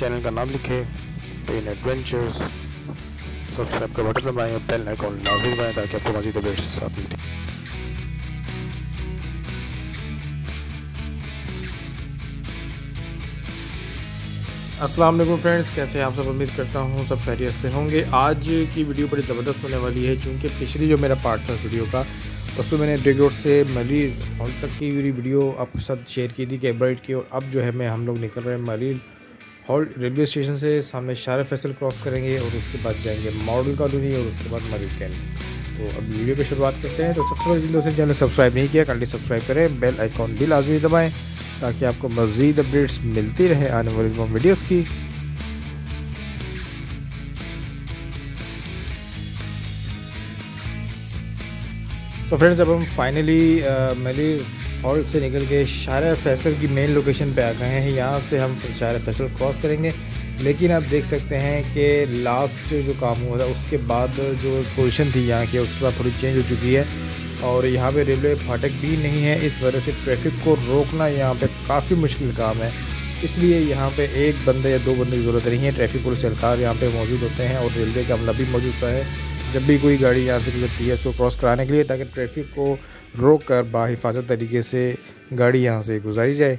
Channel का नाम लिखें पेन एडवेंचर्स, सब्सक्राइब का बटन दबाएं और बेल आइकॉन लाजमी दबाएं ताकि आपको मज़ीद अपडेट्स साथ मिलती। अस्सलाम वालेकुम फ्रेंड्स, कैसे हैं आप सब? उम्मीद करता हूँ सब खैरियत से होंगे। आज की वीडियो बड़ी ज़बरदस्त होने वाली है क्योंकि पिछली जो मेरा पार्ट था वीडियो का उस पर मैंने ड्रेग रोड से मरीज हॉल तक की वीडियो आपके साथ शेयर की थी कैब्राइट की। और अब जो है हम लोग निकल रहे हैं मरीज हॉल रेलवे स्टेशन से। सामने शार फैसल क्रॉस करेंगे और उसके बाद जाएंगे मॉडल कॉलोनी और उसके बाद मरीज कैंट। तो अब वीडियो की शुरुआत करते हैं। तो सबसे पहले जिन दोस्तों ने चैनल सब्सक्राइब नहीं किया काइंडली सब्सक्राइब करें, बेल आइकॉन भी लाजमी दबाएँ ताकि आपको मज़ीद अपडेट्स मिलती रहे आने वाली वीडियोज़ की। तो फ्रेंड्स अब हम फाइनली मरीज हॉल से निकल के शार फैसल की मेन लोकेशन पे आ गए हैं। यहाँ से हम शार फैसल क्रॉस करेंगे, लेकिन आप देख सकते हैं कि लास्ट जो काम हुआ था उसके बाद जो पोजीशन थी यहाँ की उसके बाद थोड़ी चेंज हो चुकी है और यहाँ पे रेलवे फाटक भी नहीं है। इस वजह से ट्रैफिक को रोकना यहाँ पे काफ़ी मुश्किल काम है। इसलिए यहाँ पे एक बंदे या दो बंदे की ज़रूरत नहीं है। ट्रैफिक पुलिस एहलकार यहाँ पे मौजूद होते हैं और रेलवे का अमला भी मौजूद होता है जब भी कोई गाड़ी यहाँ से गुजरती है उसको क्रॉस कराने के लिए, ताकि ट्रैफिक को रोक कर बाहिफाजत तरीके से गाड़ी यहाँ से गुजारी जाए।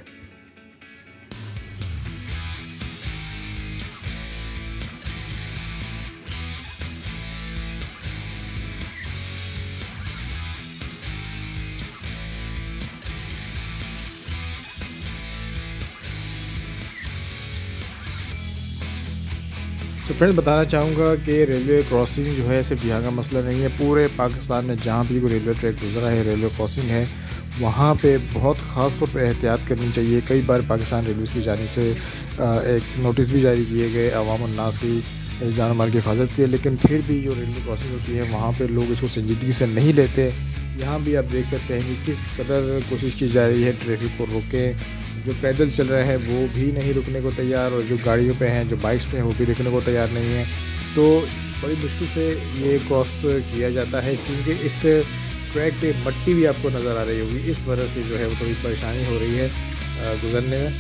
तो फ्रेंड्स बताना चाहूँगा कि रेलवे क्रॉसिंग जो है सिर्फ यहाँ का मसला नहीं है। पूरे पाकिस्तान में जहाँ भी कोई रेलवे ट्रैक गुजरा है, रेलवे क्रॉसिंग है, वहाँ पे बहुत ख़ास तौर पे एहतियात करनी चाहिए। कई बार पाकिस्तान रेलवे की जानिब से एक नोटिस भी जारी किए गए अवाम उन्नास की जान माल की हिफाजत के, लेकिन फिर भी जो रेलवे क्रॉसिंग होती है वहाँ पर लोग इसको संजीदगी से नहीं लेते। यहाँ भी आप देख सकते हैं कि किस कदर कोशिश की जा रही है ट्रैफिक को रोकें। जो पैदल चल रहे हैं वो भी नहीं रुकने को तैयार और जो गाड़ियों पे हैं, जो बाइक्स पे हैं, वो भी रुकने को तैयार नहीं है। तो बड़ी मुश्किल से ये क्रॉस किया जाता है क्योंकि इस ट्रैक पे मट्टी भी आपको नज़र आ रही होगी। इस वजह से जो है वो थोड़ी परेशानी हो रही है गुजरने में।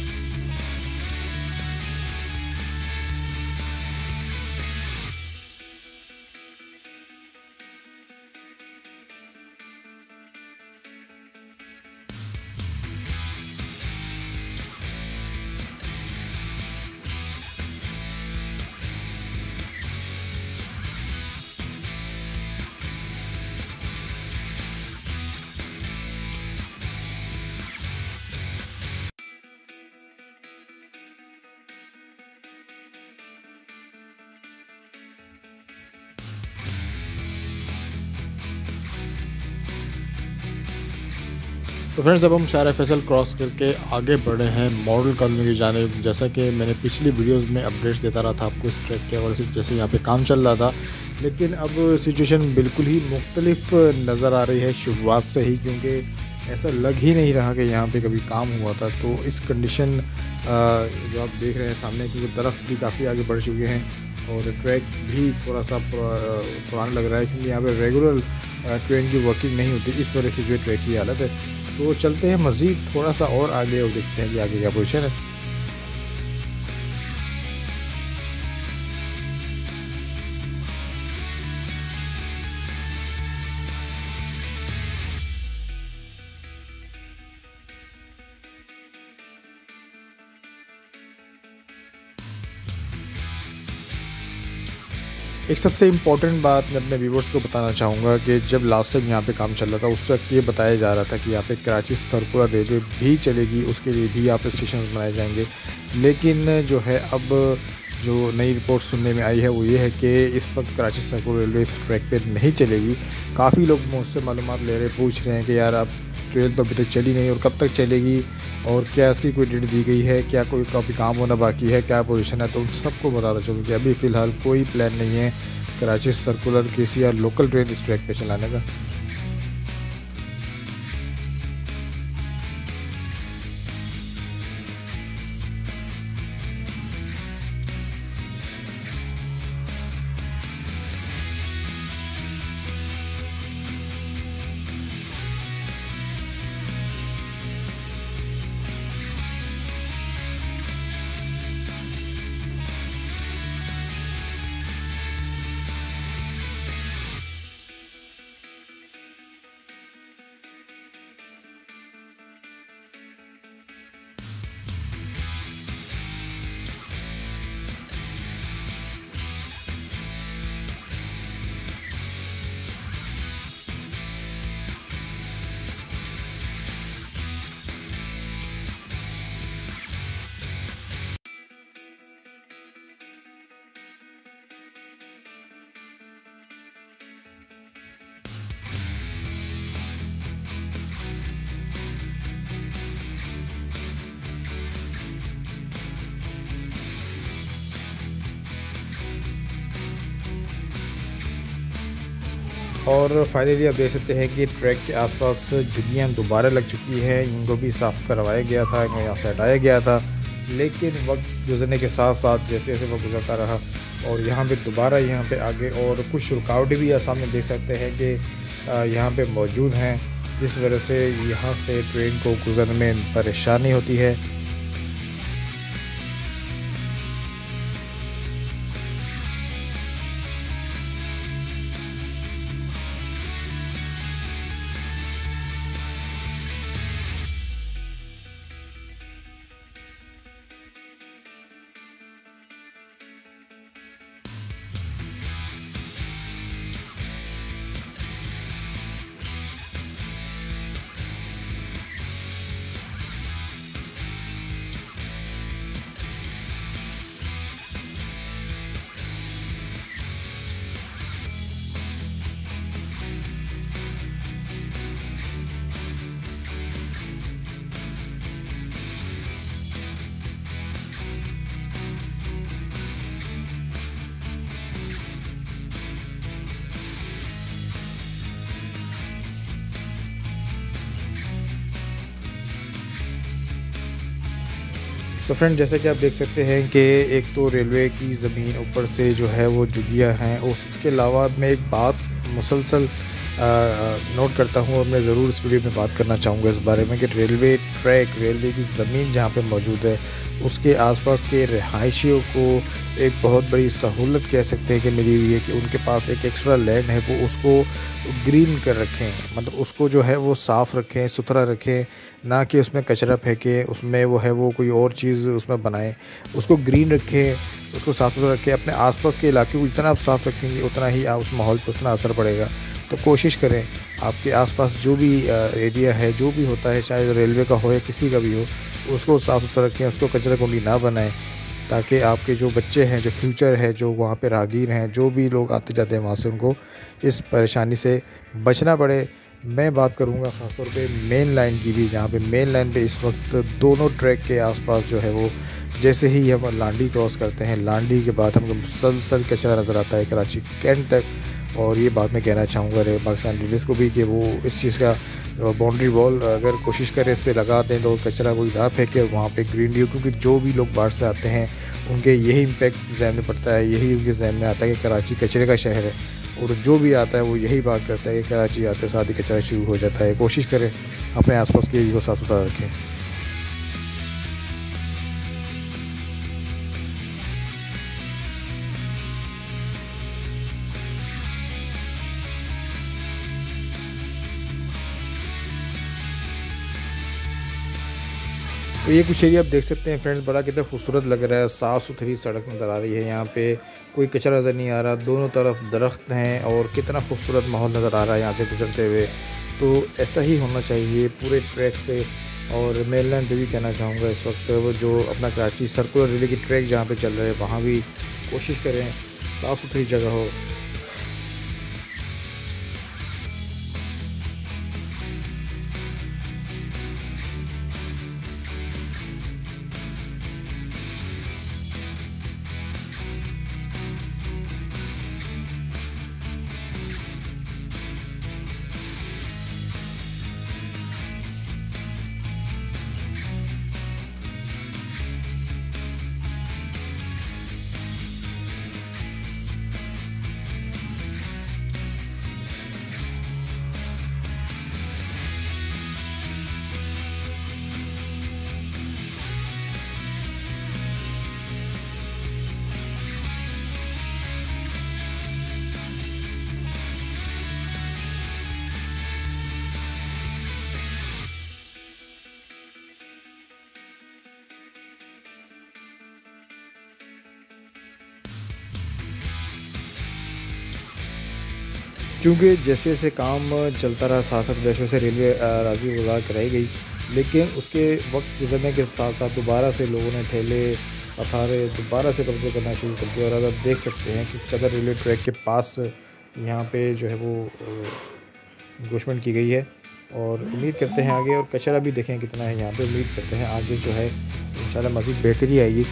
तो फ्रेंड्स अब हम शार फैसल क्रॉस करके आगे बढ़े हैं मॉडल कॉलोनी की जानिब। जैसा कि मैंने पिछली वीडियोस में अपडेट्स देता रहा था आपको इस ट्रैक के हवाले से, जैसे यहाँ पे काम चल रहा था, लेकिन अब सिचुएशन बिल्कुल ही मुख्तलिफ नज़र आ रही है शुरुआत से ही, क्योंकि ऐसा लग ही नहीं रहा कि यहाँ पे कभी काम हुआ था। तो इस कंडीशन जो आप देख रहे हैं सामने, क्योंकि दरख्त भी काफ़ी आगे बढ़ चुके हैं और ट्रैक भी थोड़ा सा पुराना लग रहा है क्योंकि यहाँ पर रेगुलर ट्रेन की वर्किंग नहीं होती। इस वजह से जो ट्रैक की हालत है। तो चलते हैं मज़ीद थोड़ा सा और आगे और देखते हैं कि आगे क्या पोजीशन है। एक सबसे इम्पॉर्टेंट बात मैं अपने व्यूवर्स को बताना चाहूँगा कि जब लास्ट टाइम यहाँ पे काम चल रहा था उस वक्त ये बताया जा रहा था कि यहाँ पे कराची सर्कुलर रेलवे भी चलेगी, उसके लिए भी यहाँ पे स्टेशन बनाए जाएंगे। लेकिन जो है अब जो नई रिपोर्ट सुनने में आई है वो ये है कि इस वक्त कराची सर्कुलर रेलवे इस ट्रैक पे नहीं चलेगी। काफ़ी लोग मुझसे मालूमात ले रहे, पूछ रहे हैं कि यार अब ट्रेन तो अभी तक चली नहीं और कब तक चलेगी और क्या इसकी कोई डेट दी गई है, क्या कोई काफ़ी काम होना बाकी है, क्या पोजीशन है। तो उन सबको बताता चलूँ कि अभी फ़िलहाल कोई प्लान नहीं है कराची सर्कुलर किसी या लोकल ट्रेन इस ट्रैक पे चलाने का। और फाइनली आप देख सकते हैं कि ट्रैक के आसपास झुग्गियाँ दोबारा लग चुकी हैं। इनको भी साफ़ करवाया गया था, इनको यहाँ से हटाया गया था, लेकिन वक्त गुजरने के साथ साथ जैसे जैसे वक्त गुजरता रहा और यहाँ पे दोबारा यहाँ पे आगे और कुछ रुकावटें भी आप सामने देख सकते हैं कि यहाँ पे मौजूद हैं, जिस वजह से यहाँ से ट्रेन को गुजरने में परेशानी होती है। तो फ्रेंड, जैसे कि आप देख सकते हैं कि एक तो रेलवे की ज़मीन ऊपर से जो है वो झुग्गियाँ हैं, और उसके अलावा मैं एक बात मुसलसल नोट करता हूँ और मैं ज़रूर इस वीडियो में बात करना चाहूँगा इस बारे में कि रेलवे ट्रैक, रेलवे की ज़मीन जहाँ पे मौजूद है उसके आसपास के रहायशियों को एक बहुत बड़ी सहूलत कह सकते हैं कि मिली हुई है कि उनके पास एक एक्स्ट्रा लैंड है, वो उसको ग्रीन कर रखें, मतलब उसको जो है वो साफ़ रखें, सुथरा रखें, ना कि उसमें कचरा फेंकें, उसमें वो है वो कोई और चीज़ उसमें बनाएं। उसको ग्रीन रखें, उसको साफ़ सुथरा रखें। अपने आसपास के इलाके को जितना आप साफ़ रखेंगे उतना ही उस माहौल पर उतना असर पड़ेगा। तो कोशिश करें आपके आसपास जो भी एरिया है, जो भी होता है, चाहे रेलवे का हो या किसी का भी हो, उसको साफ़ सुथरा रखें, उसको कचरा कुंडी ना बनाएं, ताकि आपके जो बच्चे हैं, जो फ्यूचर है, जो वहाँ पे राहगीर हैं, जो भी लोग आते जाते हैं वहाँ से, उनको इस परेशानी से बचना पड़े। मैं बात करूँगा ख़ास तौर पे मेन लाइन की भी, जहाँ पे मेन लाइन पे इस वक्त दोनों ट्रैक के आसपास जो है वो, जैसे ही हम लांडी क्रॉस करते हैं, लांडी के बाद हमको मुसलसल कचरा नज़र आता है कराची कैंट तक। और ये बात मैं कहना चाहूँगा पाकिस्तान रेलवेज़ को भी कि वो इस चीज़ का बाउंड्री वॉल अगर कोशिश करें इस पर लगा दें तो कचरा कोई ना फेंके और वहाँ पे ग्रीनरी हो, क्योंकि जो भी लोग बाहर से आते हैं उनके यही इम्पैक्ट जहन में पड़ता है, यही उनके जहन में आता है कि कराची कचरे का शहर है, और जो भी आता है वो यही बात करता है कि कराची आते साथ ही कचरा शुरू हो जाता है। कोशिश करें अपने आसपास के एरिया को साफ़ सुथरा रखें। तो ये कुछ एरिया आप देख सकते हैं फ्रेंड्स, बड़ा कितना खूबसूरत लग रहा है। साफ़ सुथरी सड़क नज़र आ रही है, यहाँ पे कोई कचरा नज़र नहीं आ रहा, दोनों तरफ दरख्त हैं और कितना खूबसूरत माहौल नज़र आ रहा है यहाँ से गुजरते हुए। तो ऐसा ही होना चाहिए पूरे ट्रैक्स पे। और मेन लाइन पे भी कहना चाहूँगा इस वक्त वो जो अपना कराची सर्कुलर रेलवे की ट्रैक जहाँ पे चल रहे हैं वहाँ भी कोशिश करें साफ़ सुथरी जगह हो। क्योंकि जैसे जैसे काम चलता रहा साथ साथ वैसे वैसे रेलवे राजी गुजार कराई गई, लेकिन उसके वक्त गुजरने के साथ साथ दोबारा से लोगों ने ठेले अखाड़े दोबारा से कब्जे करना शुरू कर दिया। और अब आप देख सकते हैं किस कदर रेलवे ट्रैक के पास यहाँ पे जो है वो इंक्रोचमेंट की गई है। और उम्मीद करते हैं आगे, और कचरा भी देखें कितना है यहाँ पे, उम्मीद करते हैं आगे जो है इंशाल्लाह मज़ीद बेहतरी आएगी।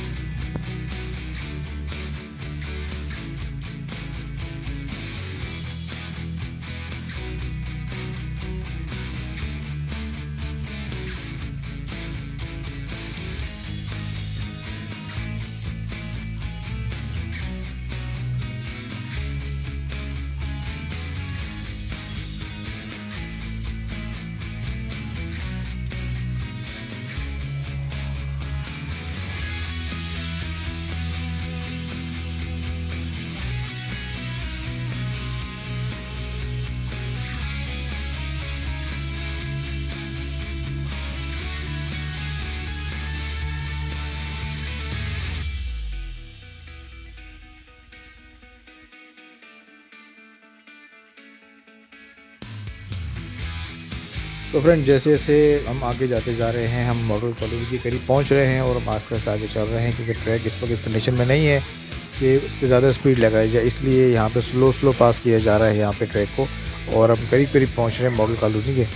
तो फ्रेंड जैसे जैसे हम आगे जाते जा रहे हैं, हम मॉडल कॉलोनी के करीब पहुंच रहे हैं और हम आस्ते आस्ते आगे चल रहे हैं, क्योंकि ट्रैक इस वक्त इस कंडीशन में नहीं है कि उस पर ज़्यादा स्पीड लगाई जाए, इसलिए यहाँ पे स्लो पास किया जा रहा है यहाँ पे ट्रैक को। और हम करीब करीब पहुँच रहे हैं मॉडल कॉलोनी के।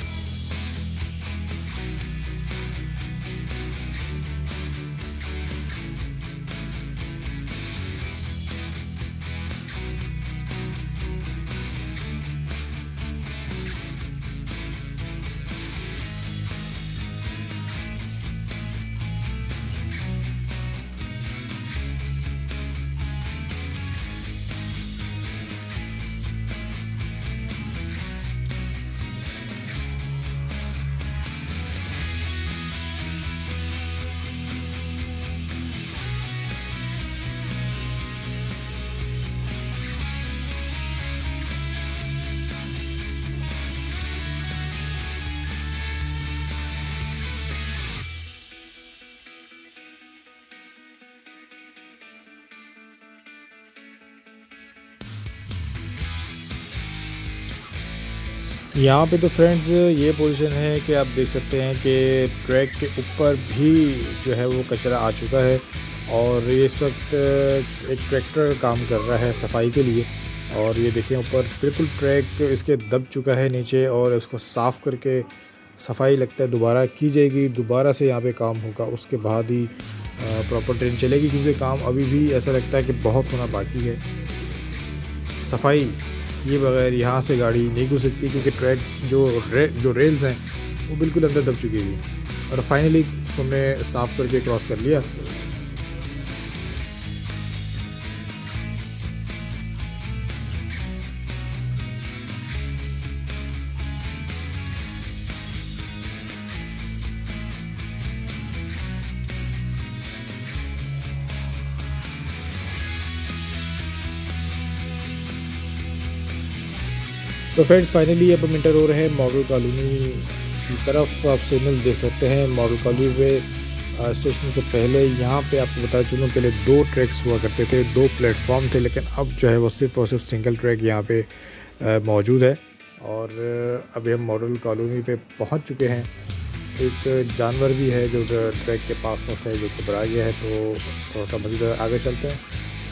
यहाँ पे तो फ्रेंड्स ये पोजीशन है कि आप देख सकते हैं कि ट्रैक के ऊपर भी जो है वो कचरा आ चुका है, और ये इस वक्त एक ट्रैक्टर काम कर रहा है सफाई के लिए। और ये देखें ऊपर बिल्कुल ट्रैक इसके दब चुका है नीचे, और इसको साफ़ करके सफाई लगता है दोबारा की जाएगी, दोबारा से यहाँ पे काम होगा, उसके बाद ही प्रॉपर ट्रेन चलेगी, क्योंकि काम अभी भी ऐसा लगता है कि बहुत होना बाकी है। सफाई ये बगैर यहाँ से गाड़ी नहीं घुस सकती, क्योंकि ट्रैक जो रेल्स हैं वो बिल्कुल अंदर दब चुकी है। और फाइनली इसको हमने साफ़ करके क्रॉस कर लिया। तो फ्रेंड्स फाइनली अब हम इंटर हो रहे हैं मॉडल कॉलोनी की तरफ। आप सिग्नल देख सकते हैं मॉडल कॉलोनी पे स्टेशन से पहले। यहाँ पे आपको बता चलूँ, पहले 2 ट्रैक्स हुआ करते थे, 2 प्लेटफॉर्म थे, लेकिन अब जो है वो सिर्फ़ और सिर्फ सिंगल ट्रैक यहाँ पे मौजूद है। और अभी हम मॉडल कॉलोनी पे पहुँच चुके हैं। एक जानवर भी है जो ट्रैक के पास में है, जो घबरा गया है, तो थोड़ा सा मज़ीद आगे चलते हैं।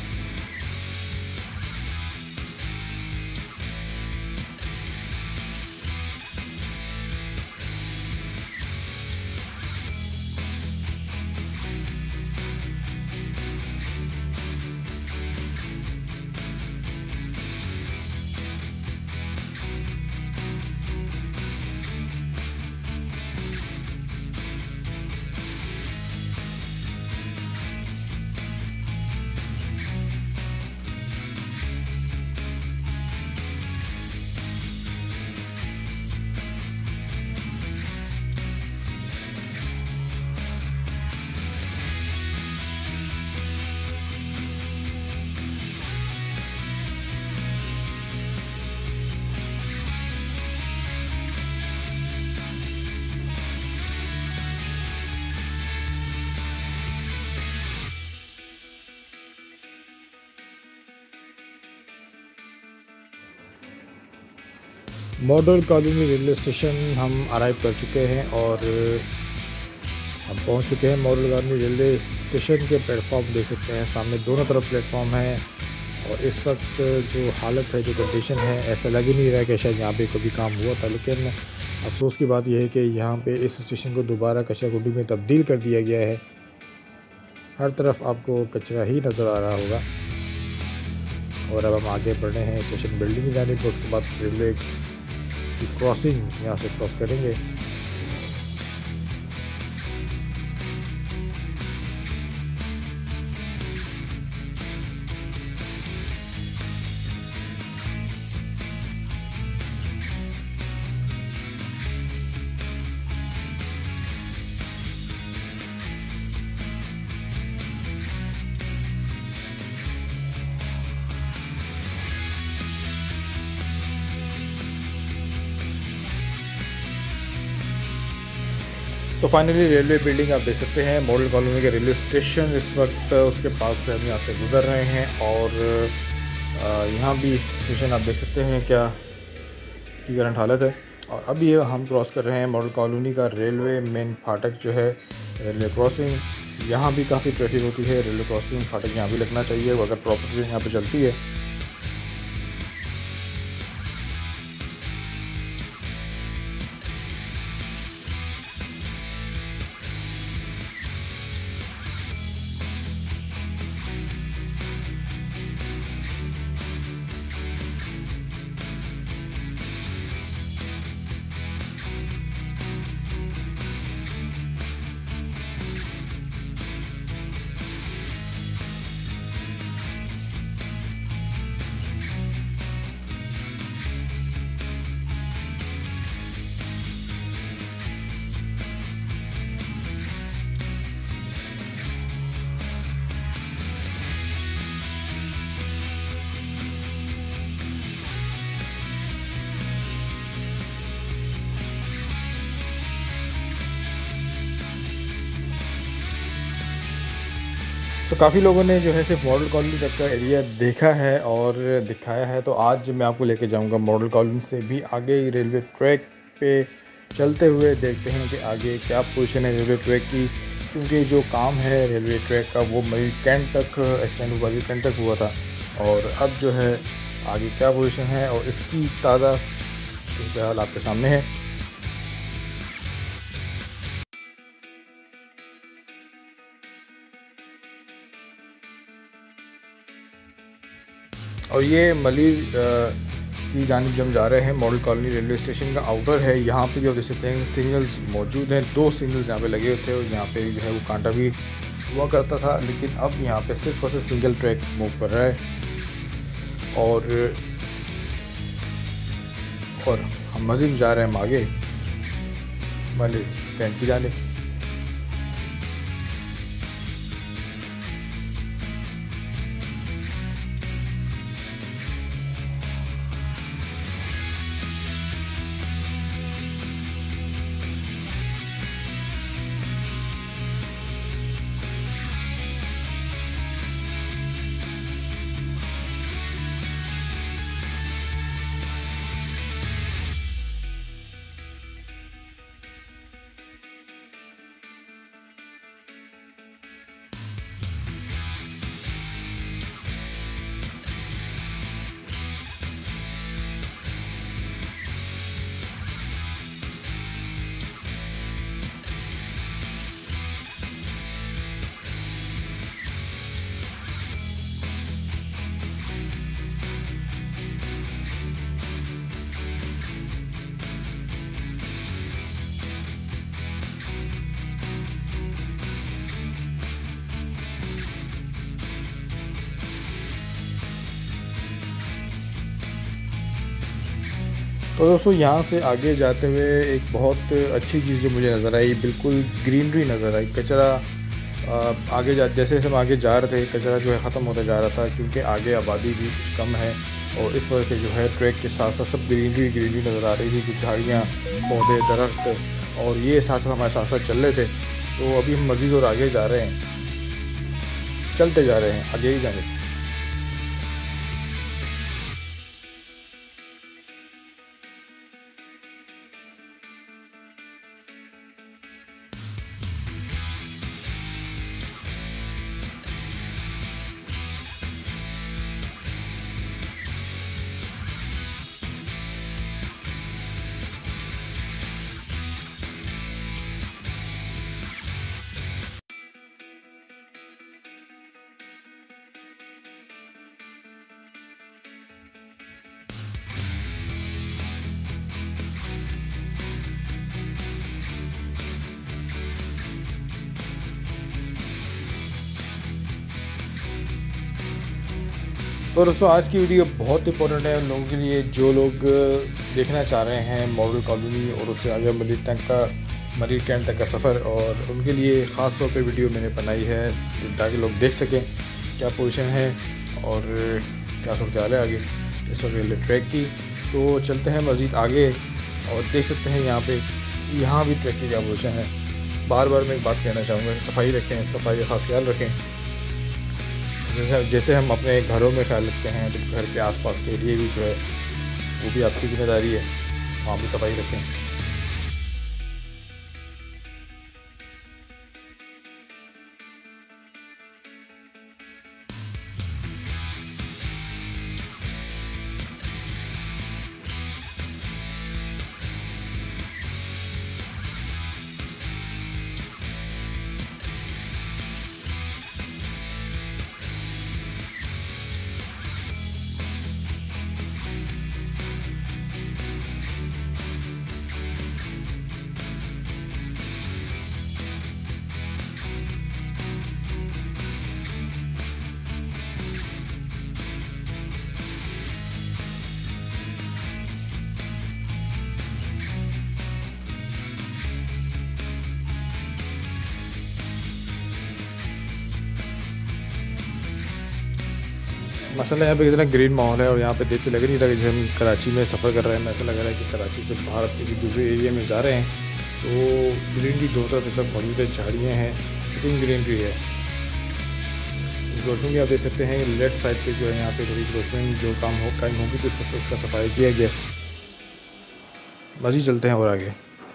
मॉडल कॉलोनी रेलवे स्टेशन हम अराइव कर चुके हैं, और हम पहुंच चुके हैं मॉडल कॉलोनी रेलवे स्टेशन के प्लेटफॉर्म देख सकते हैं, सामने दोनों तरफ प्लेटफॉर्म है। और इस वक्त जो हालत है, जो कंडीशन है, ऐसा लग ही नहीं रहा है कि शायद यहाँ पे कभी काम हुआ था। लेकिन अफसोस की बात यह है कि यहाँ पे इस स्टेशन को दोबारा कचरा कुंडी में तब्दील कर दिया गया है। हर तरफ आपको कचरा ही नज़र आ रहा होगा। और अब हम आगे बढ़ रहे हैं स्टेशन बिल्डिंग की जानिब, उसके बाद रेलवे की क्रॉसिंग यहाँ से क्रॉस करेंगे। तो फाइनली रेलवे बिल्डिंग आप देख सकते हैं, मॉडल कॉलोनी के रेलवे स्टेशन इस वक्त उसके पास से हम यहाँ से गुज़र रहे हैं। और यहाँ भी स्टेशन आप देख सकते हैं क्या की करंट हालत है। और अब ये हम क्रॉस कर रहे हैं मॉडल कॉलोनी का रेलवे मेन फाटक जो है, रेलवे क्रॉसिंग। यहाँ भी काफ़ी ट्रैफिक होती है, रेलवे क्रॉसिंग फाटक यहाँ भी लगना चाहिए अगर प्रॉपर ट्रेन यहाँ पे चलती है। तो काफ़ी लोगों ने जो है सिर्फ मॉडल कॉलोनी तक का एरिया देखा है और दिखाया है, तो आज मैं आपको लेके जाऊंगा मॉडल कॉलोनी से भी आगे रेलवे ट्रैक पे चलते हुए। देखते हैं कि आगे क्या पोजीशन है रेलवे ट्रैक की, क्योंकि जो काम है रेलवे ट्रैक का वो मई कैंट तक एक्सटेंड हुआ, मई कैंट तक हुआ था, और अब जो है आगे क्या पोजीशन है और इसकी ताज़ा फिलहाल आपके सामने है। और ये मलिर की जानिब जब जा रहे हैं, मॉडल कॉलोनी रेलवे स्टेशन का आउटर है। यहाँ पे जो देख सकते हैं सिग्नल्स मौजूद हैं, 2 सिग्नल्स यहाँ पे लगे हुए थे और यहाँ पे जो है वो कांटा भी हुआ करता था, लेकिन अब यहाँ पे सिर्फ और सिर्फ सिंगल ट्रैक मूव कर रहा है। और हम मज़ीद जा रहे हैं हम आगे मलिर कैंट की जानिब। तो दोस्तों यहाँ से आगे जाते हुए एक बहुत अच्छी चीज़ जो मुझे नज़र आई, बिल्कुल ग्रीनरी नज़र आई। कचरा आगे जैसे हम आगे जा रहे थे, कचरा जो है ख़त्म होता जा रहा था, क्योंकि आगे आबादी भी कुछ कम है और इस वजह से जो है ट्रैक के साथ साथ सब ग्रीनरी नज़र आ रही थी, कुछ झाड़ियाँ, पौधे, दरख्त, और ये साथ साथ हमारे साथ साथ चल रहे थे। तो अभी हम मज़ीद और आगे जा रहे हैं, चलते जा रहे हैं, आगे ही जाएंगे। तो दोस्तों आज की वीडियो बहुत इंपॉर्टेंट है उन लोगों के लिए जो लोग देखना चाह रहे हैं मॉडल कॉलोनी और उससे आगे मलिर कैंट तक का सफ़र, और उनके लिए ख़ास तौर पे वीडियो मैंने बनाई है ताकि लोग देख सकें क्या पोजीशन है और क्या सूरत हाल है आगे इस वक्त रेलवे ट्रैक की। तो चलते हैं मज़ीद आगे और देख सकते हैं यहाँ भी ट्रैक की क्या पोजीशन है। बार बार मैं एक बात कहना चाहूँगा, सफाई रखें, सफाई का ख़ास ख्याल रखें। जैसे हम अपने घरों में ख्याल रखते हैं तो घर के आसपास के एरिए भी जो है वो भी आपकी जिम्मेदारी है। वहाँ भी सफाई रखें। माशाल्लाह यहाँ पे कितना ग्रीन माहौल है और यहाँ पे देख के लग नहीं रहा कि जैसे हम कराची में सफ़र कर रहे हैं। ऐसा लग रहा है कि कराची से बाहर किसी दूसरे एरिया में जा रहे हैं। तो ग्रीनरी दो तरफ सब मौजूद है, झाड़ियाँ हैं, कितनी ग्रीनरी है। रोशनी भी आप देख सकते हैं लेफ्ट साइड पे जो है यहाँ पे थोड़ी रोशनी जो काम होगी तो उसका सफाई किया गया। मज़ीद चलते हैं और आगे।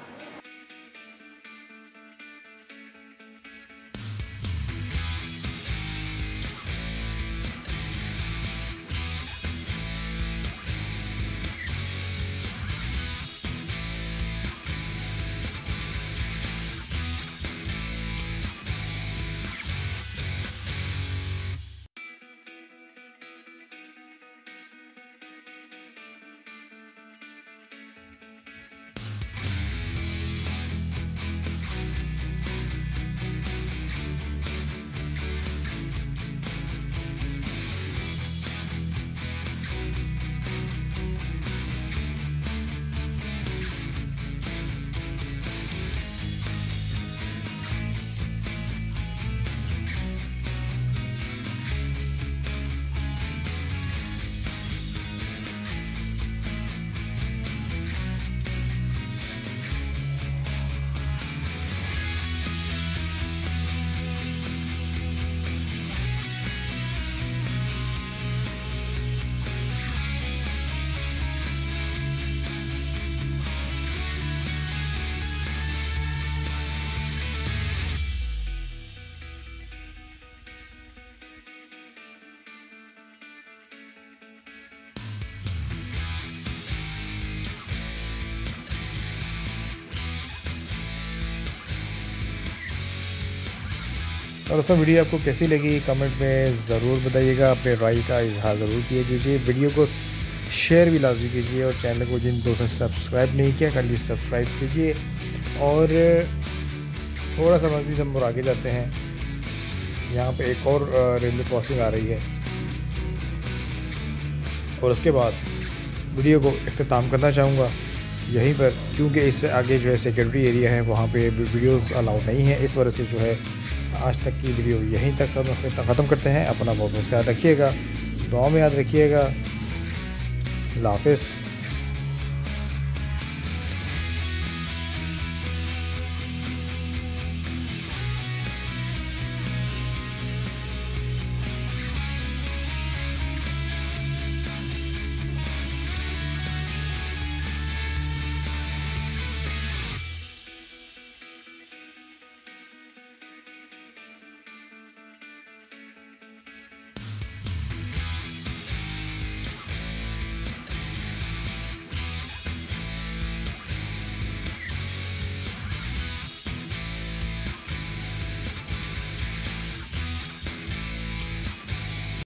और दोस्तों वीडियो आपको कैसी लगी कमेंट में ज़रूर बताइएगा, अपने राय का इजहार ज़रूर किया कीजिए। वीडियो को शेयर भी लाजमी कीजिए और चैनल को जिन दोस्तों ने सब्सक्राइब नहीं किया काइंडली सब्सक्राइब कीजिए। और थोड़ा सा मज़ीद हम और आगे जाते हैं। यहाँ पे एक और रेलवे क्रॉसिंग आ रही है और उसके बाद वीडियो को इख्तिताम करना चाहूँगा यहीं पर, क्योंकि इससे आगे जो है सिक्योरिटी एरिया है वहाँ पे वीडियोस अलाउ नहीं है। इस वजह से जो है आज तक की वीडियो यहीं तक ख़त्म करते हैं। अपना बहुत ख्याल रखिएगा, दुआ में याद रखिएगा। अल्लाह हाफ़िज़।